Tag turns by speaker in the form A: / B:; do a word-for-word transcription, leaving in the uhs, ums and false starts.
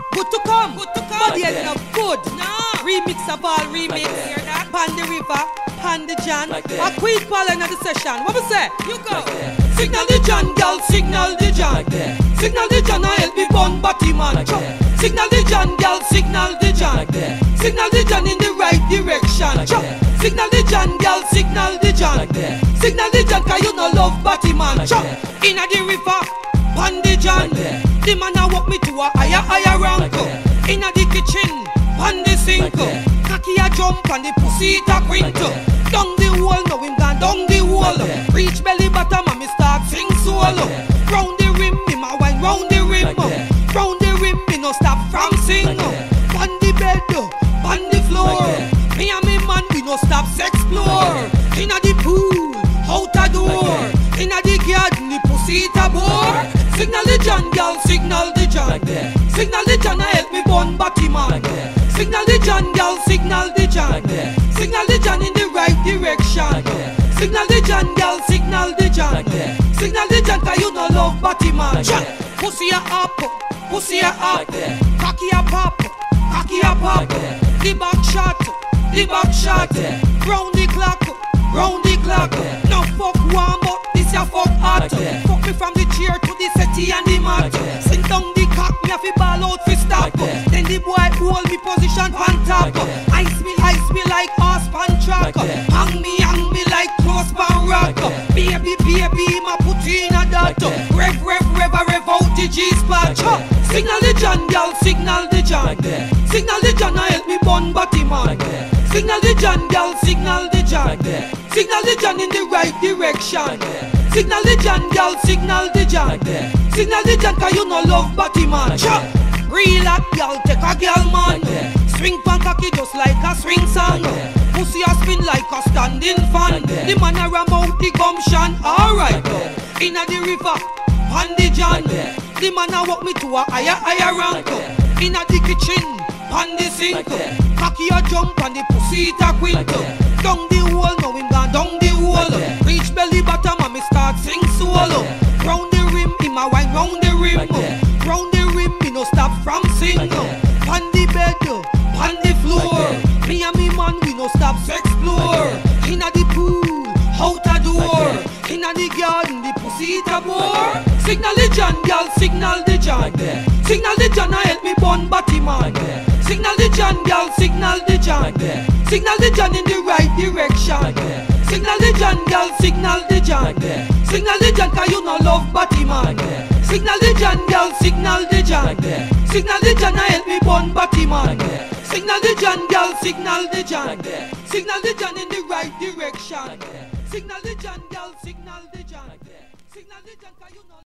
A: Good to come.
B: Good to come.
A: Body
B: Like
A: is
B: that.
A: not good.
B: No.
A: Remix of all remix.
B: that.
A: Hear that? Pan the river, pan the John.
B: Like that.
A: A Queen Paula in the session. What we say?
B: You go.
A: Like that. Signal the John, girl. Signal the John.
B: Like that.
A: Signal the John. I help me bun batty man.
B: Like that.
A: Signal the John, girl. Signal the John.
B: Like that.
A: Signal the John in the right direction.
B: Like that.
A: Signal the John, girl. Signal the John.
B: Like that.
A: Signal the John, 'cause you no love batty man.
B: Like that.
A: Inna the river, pan the John.
B: Like that.
A: The man a walk me to a higher, higher rank.
B: Like that.
A: Inna the kitchen, pan the sink.
B: Like that.
A: Cocky a jump and the pussy it a quint.
B: Like
A: Down the hole, now him gone down the hole.
B: Like that.
A: Reach belly bottom and me start sing solo.
B: Like that.
A: Round the rim, me ma wine round the rim.
B: Like that.
A: Round the rim, me no stop from sing.
B: Like that.
A: On the bed, on the floor.
B: Like that.
A: Me and me man, we no stop explore. Inna the pool, out a door. Inna the garden, the pussy it a bore. Signal the John, girl, signal the John.
B: Like that.
A: Signal the John, I help me bun batty man.
B: Like that.
A: Signal the John, girl, signal the John.
B: Like that.
A: Signal the John in the right direction.
B: Like that.
A: Signal the John, girl, signal the John.
B: Like that.
A: Signal the John, 'cause you no love batty man.
B: Like that.
A: Pussy a up, pussy a up.
B: Like that.
A: Cocky a pop, cocky a pop.
B: Like that.
A: The back shot, the back shot.
B: Like that.
A: Round the clock, round the clock.
B: Like that.
A: No fuck warm up, this a fuck hot.
B: Like that.
A: Fuck me from the chair to the settee and the mat.
B: Like that.
A: Sing down the cock, me a fi ball out fi stop.
B: Like that.
A: Then the boy hold me position on top.
B: Like that.
A: Ice me, ice me like horse pan track.
B: Like that.
A: Hang me, hang me like close pan rock.
B: Like that.
A: Baby, baby, my put in a dot.
B: Like that.
A: Rev, rev, rev, a rev out the G-spot.
B: Like that.
A: Signal the John, girl, signal the John.
B: Like that.
A: Signal the John, I help me bun batty man.
B: Like that.
A: Signal the John, girl, signal the John.
B: Like that.
A: Signal the John in the right direction.
B: Like that.
A: Signal the John, girl, signal the John.
B: Like that.
A: Signal the John, 'cause you no love batty man.
B: Like that.
A: Real hot girl, take a girl man.
B: Like that.
A: Swing pan cocky just like a swing song.
B: Like that.
A: Pussy a spin like a standing fan.
B: Like that.
A: The man a ram out the gumption. Alright,
B: Like that.
A: inna the river, pan the John.
B: Like that.
A: The man a walk me to a higher, higher rank.
B: Like that.
A: Inna the kitchen, pan the sink.
B: Like that.
A: Cocky a jump and the pussy it a quint.
B: Like that.
A: Down the hole, now him gone down the hole.
B: Like that.
A: Reach belly bottom and me start sing solo.
B: Like that.
A: Round the rim, him a wine round the rim.
B: Like that.
A: Round the rim, me no stop from sing.
B: Like that.
A: On the bed, on the floor.
B: Like that.
A: Me and me man, we no stop explore.
B: Like
A: Inna the pool, out a door.
B: Like that.
A: Inna the garden, the pussy it a bore. Signal the John, girl, signal the John.
B: Like that.
A: Signal the John, I help me bun batty man.
B: Like that.
A: Signal the John, girl, signal the John.
B: Like that.
A: Signal the John in the right direction.
B: Like that.
A: Signal the John, girl, signal the John.
B: Like that.
A: Signal the John, 'cause you no love batty man.
B: Like that.
A: Signal the John, girl, signal the John.
B: Like that.
A: Signal the John, I help me bun batty man.
B: Like that.
A: Signal the John, girl, signal the John.
B: Like that.
A: Signal the John in the right direction.
B: Like that.
A: Signal the John, girl, signal the John.
B: Like that.
A: Signal the John, 'cause you no